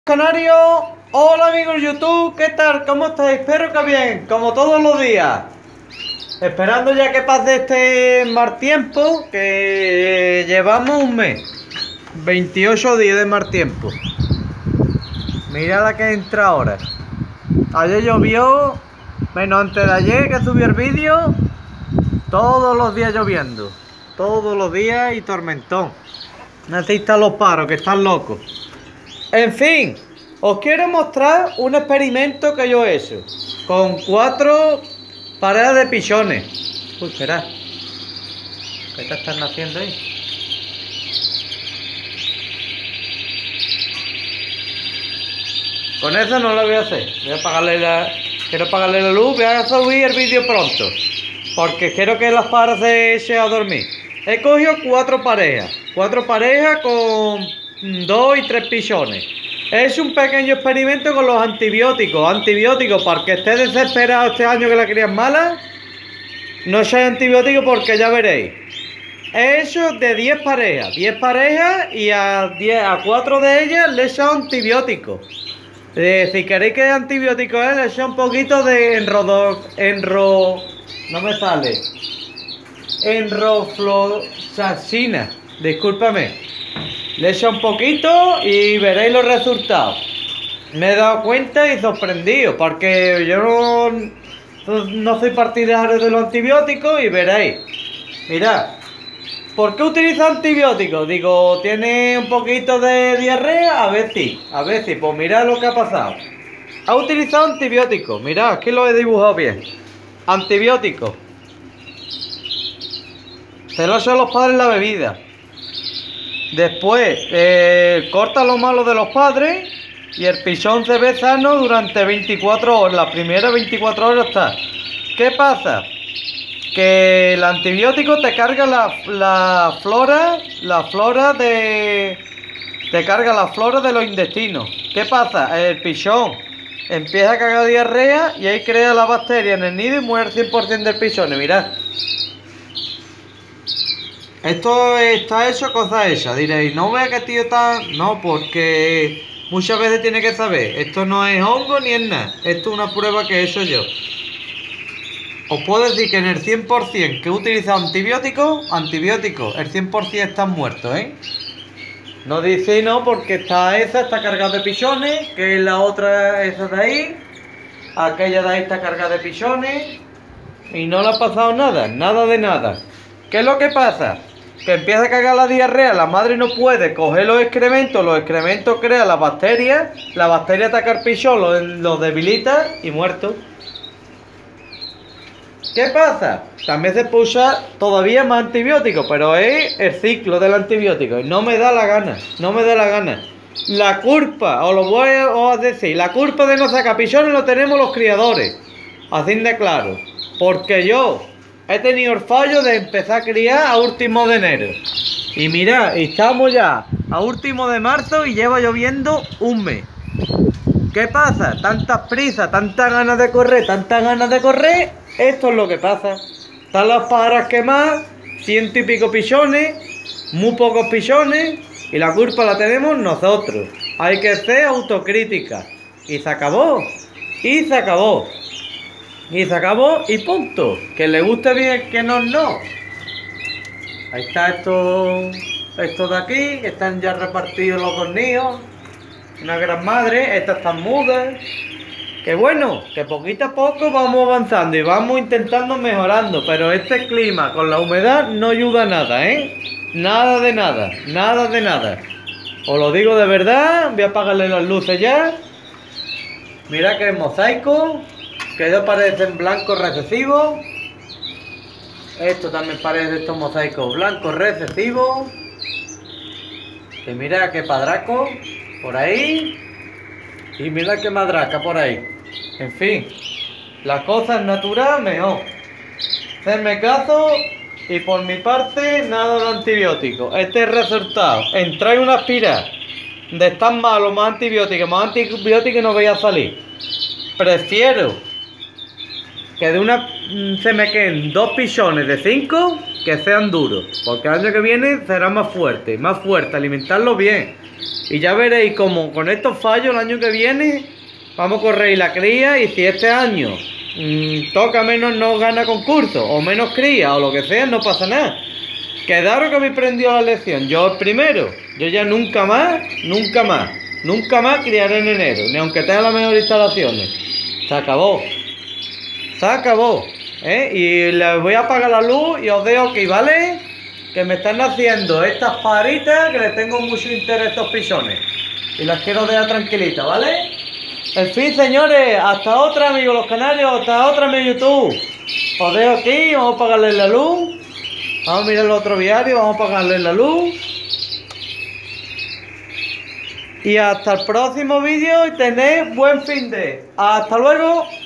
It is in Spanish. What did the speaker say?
Canario, hola amigos de YouTube, ¿qué tal? ¿Cómo estáis? Espero que bien, como todos los días. Esperando ya que pase este mal tiempo, que llevamos un mes. 28 días de mal tiempo. Mira la que entra ahora. Ayer llovió, menos antes de ayer que subí el vídeo. Todos los días lloviendo. Todos los días y tormentón. Así están los paros, que están locos. En fin, os quiero mostrar un experimento que yo he hecho con 4 parejas de pichones. Uy, espera. ¿Qué te están haciendo ahí? Con eso no lo voy a hacer. Voy a apagarle quiero apagarle la luz. Voy a subir el vídeo pronto, porque quiero que las paras se echen a dormir. He cogido 4 parejas. 4 parejas con 2 y 3 pichones. Es un pequeño experimento con los antibióticos. Antibióticos para que esté desesperado este año que la cría es mala. No sea antibiótico porque ya veréis. He hecho de 10 parejas. 10 parejas y a 4 de ellas le he echado antibióticos. Si queréis que antibiótico es, le he echado un poquito de no me sale. Enrofloxacina. Discúlpame. Le he echado un poquito y veréis los resultados. Me he dado cuenta y sorprendido, porque yo no soy partidario de los antibióticos y veréis. Mirad, ¿por qué utilizo antibióticos? Digo, ¿tiene un poquito de diarrea? A ver si, pues mirad lo que ha pasado. Ha utilizado antibióticos, mirad, aquí lo he dibujado bien. Antibióticos. Se lo echan los padres en la bebida. Después, corta lo malo de los padres y el pichón se ve sano durante 24 horas. Las primeras 24 horas está. ¿Qué pasa? Que el antibiótico te carga la flora de los intestinos. ¿Qué pasa? El pichón empieza a cagar diarrea y ahí crea la bacteria en el nido y muere el 100% del pichón. Mirad. Esto está hecho cosa hecha. Diréis, no vea que tío tan... No, porque muchas veces tiene que saber. Esto no es hongo ni es nada. Esto es una prueba que he hecho yo. Os puedo decir que en el 100% que he utilizado antibióticos, el 100% están muertos, ¿eh? No dice no, porque está cargada de pichones, que es la otra, esa de ahí. Aquella de ahí está cargada de pichones. Y no le ha pasado nada, nada de nada. ¿Qué es lo que pasa? Que empieza a cagar la diarrea, la madre no puede coger los excrementos crean la bacteria ataca al pichón, lo debilita y muerto. ¿Qué pasa? También se puede usar todavía más antibióticos, pero es el ciclo del antibiótico y no me da la gana, La culpa, os lo voy a decir, la culpa de no sacar pichones lo tenemos los criadores, así de claro, porque yo he tenido el fallo de empezar a criar a último de enero. Y mirad, estamos ya a último de marzo y lleva lloviendo un mes. ¿Qué pasa? Tantas prisas, tantas ganas de correr. Esto es lo que pasa. Están las paras quemadas, 100 y pico pichones, muy pocos pichones, y la culpa la tenemos nosotros. Hay que ser autocrítica. Y se acabó. Y punto. Que le guste bien, que no. Ahí está estos de aquí, que están ya repartidos los cornillos. Una gran madre, estas están mudas. Que bueno, que poquito a poco vamos avanzando y vamos intentando mejorando. Pero este clima con la humedad no ayuda a nada, ¿eh? Nada de nada. Os lo digo de verdad, voy a apagarle las luces ya. Mira que es mosaico. Que ellos parecen blancos recesivos. Esto también parece estos mosaicos blancos recesivos. Que mira qué padraco por ahí. Y mira qué madraca por ahí. En fin, las cosas naturales mejor. Hacerme caso y por mi parte nada de antibióticos. Este es el resultado. Entrar en una espiral de estar malo, más antibióticos no voy a salir. Prefiero que de una se me queden 2 pichones de 5 que sean duros, porque el año que viene será más fuerte, alimentarlo bien. Y ya veréis cómo con estos fallos el año que viene vamos a correr la cría, y si este año toca menos, no gana concurso, o menos cría, o lo que sea, no pasa nada. Quedaros que habéis aprendido la lección. Yo el primero, yo ya nunca más criaré en enero, ni aunque tenga las mejores instalaciones. Se acabó. Se acabó. Y les voy a apagar la luz y os dejo que, ¿vale? Que me están haciendo estas paritas, que les tengo mucho interés a estos pisones. Y las quiero dejar tranquilitas, ¿vale? En fin, señores, hasta otra, amigos los canarios, hasta otra, amigos YouTube. Os dejo aquí, vamos a apagarles la luz. Vamos a mirar el otro viario, vamos a apagarles la luz. Y hasta el próximo vídeo y tened buen fin de. ¡Hasta luego!